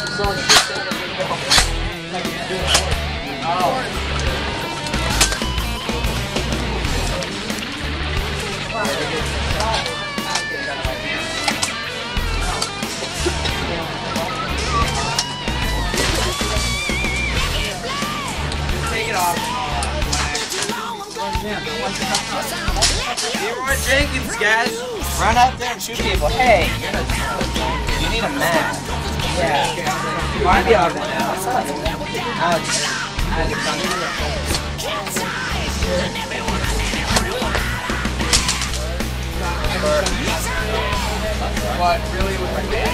Take it off. Leroy Jenkins, guys. Run out there and shoot people. Hey, you need a mat. Yeah. You want to be off it now? What, really with my dad?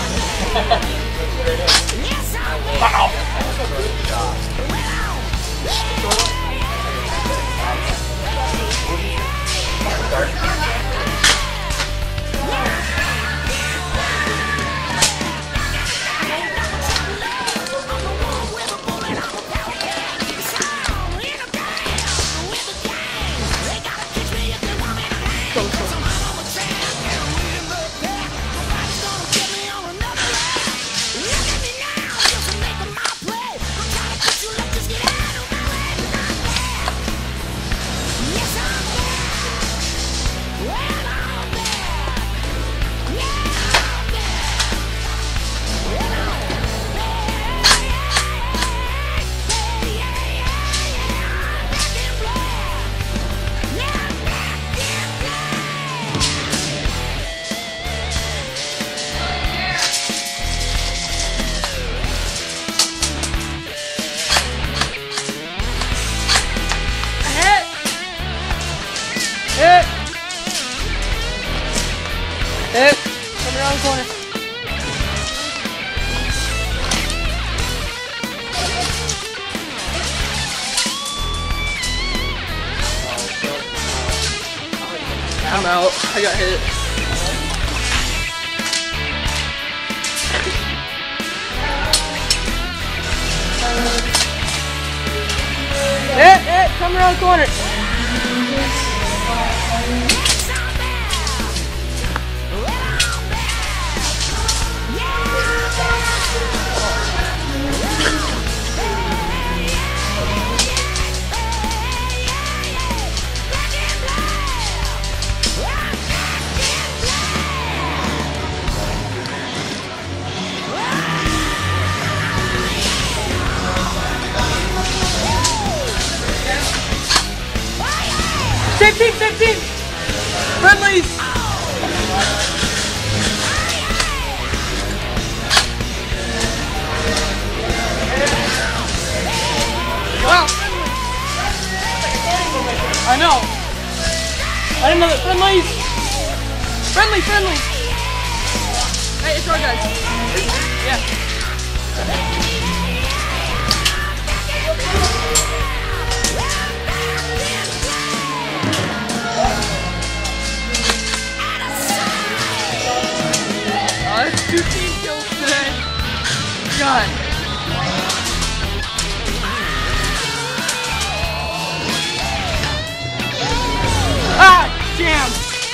Hey, come around the corner. I'm out. I got hit. Hey, come around the corner. Team, friendlies! Wow! I know! I didn't know that friendlies! Friendly! Hey, it's our guys. Yeah. That's 2 team kills today. God. Ah, damn.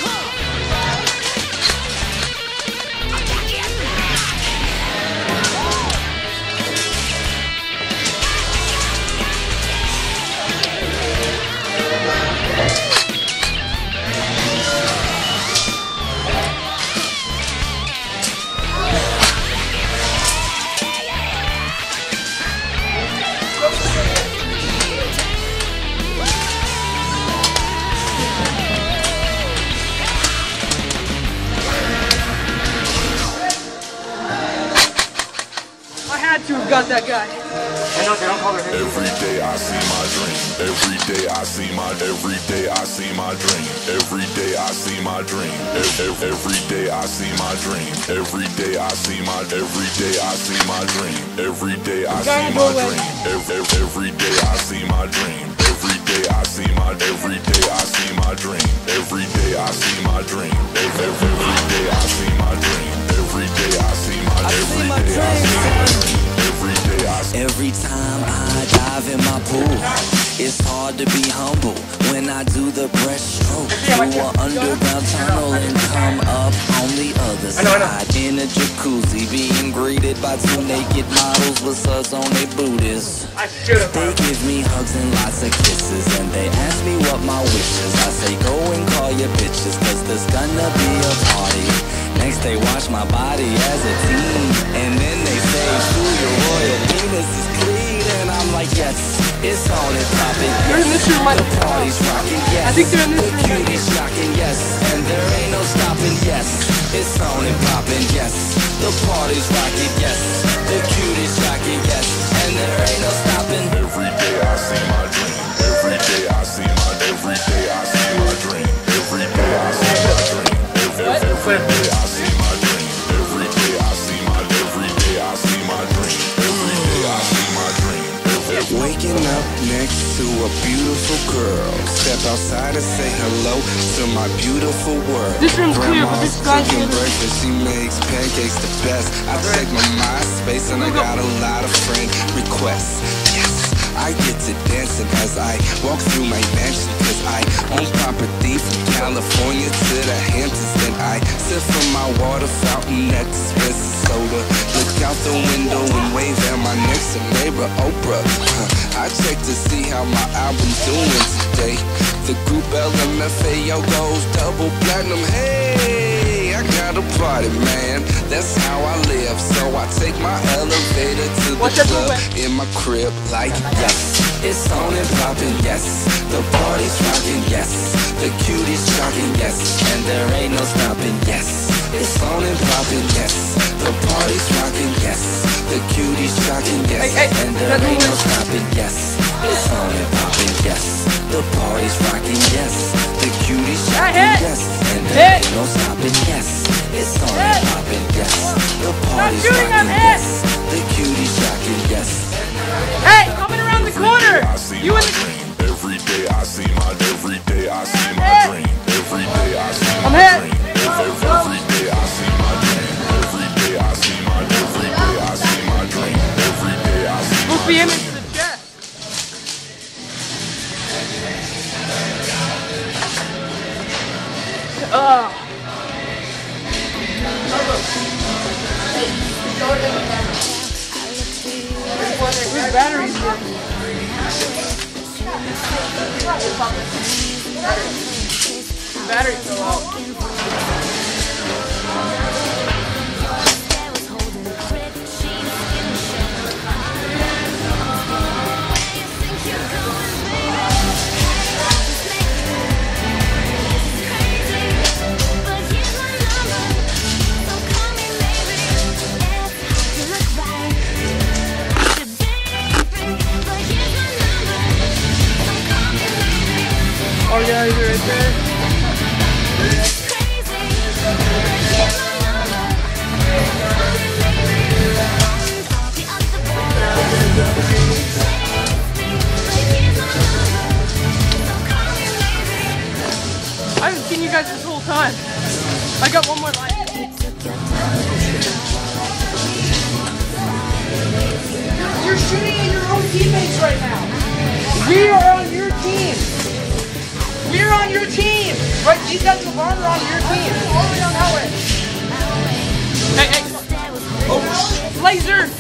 To have got that guy. They don't call her Every day I see my dream. Every day I see my dream. Every day I see my dream. Every day I see my dream. Every day I see my dream. Every day I see my dream. Every day I see my dream. Every day I see my dream. Every day I see my dream. Every day I see my every day I see my dream. Every day I see my dream. Every day I see my dream. Every day I see my every day I see my dream. Every time I dive in my pool, it's hard to be humble when I do the breaststroke through an underground tunnel and come up on the other side in a jacuzzi, being greeted by two naked models with suds on their booties. They give me hugs and lots of kisses, and they ask me what my wish is. I say go and call your bitches, cause there's gonna be a party. Next they watch my body as a teen, and then they say, "Ooh, your royal penis is clean," and I'm like, yes, it's on and poppin'. They're in this room, The party's rockin', yes. I think they're in this room. The cutie's shocking, yes, and there ain't no stopping, yes. It's on and poppin', yes. The party's rockin', yes. The cutie's shocking, yes, and there ain't no stopping. Every day I see my dream. Every day I see my dream. Every day I see my dream. Every day I see my dream. Every day I see my dream. Every day I see my dream. Every day I see my dream. Every day I see my dream. Waking up next to a beautiful girl. Step outside and say hello to my beautiful world. This room's clear, but this guy's cooking in it. breakfast, she makes pancakes the best. I check my MySpace and I got a lot of friend requests. Yes, I get to dancing as I walk through my mansion, cause I own property from California to the Hamptons. Then I sip from my water fountain that dispenses soda. Look out the window and wave at my next door neighbor Oprah. I check to see how my album's doing today. The group LMFAO goes double platinum. Hey, I got a party, man. That's how I live. So I take my elevator to the club in my crib like yes. It's on and poppin', yes. The party's rockin', yes. The cutie's shocking, yes, and there ain't no stopping, yes. It's on and poppin', yes. The party's rockin', yes. The cutie's shocking, yes, and there ain't no stopping, yes. It's on and poppin', yes. The party's rockin', yes. The cutie's shocking, yes, and there ain't no stopping, yes. It's on and poppin', yes. The party's rockin', yes. The cutie's shocking, yes. Hey, coming around the corner! You in the... Every day I see my dream. Every day I see my dream. Every day I see I'm my hit. dream. Every day I see my dream. Every day I see my dream. Every day I see my dream. Every day I see my Look me dream. into the chest. Where's batteries here? Batteries fell out. Oh yeah, he's right there. I haven't seen you guys this whole time. I got one more life. You're shooting at your own teammates right now. We are on your team. We're on your team! Right, these guys in the barn are on your team. All the way down that way. Hey, hey, come on. Oh, laser!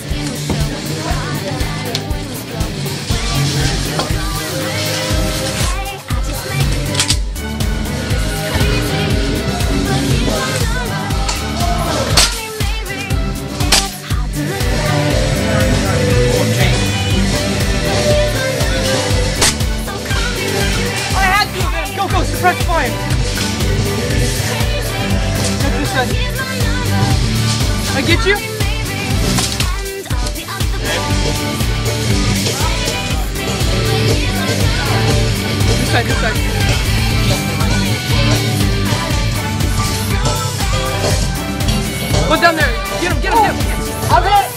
Press fire! Get this side. I get you? This side, this side. One down there. Get him, get him, get him. I'm hit!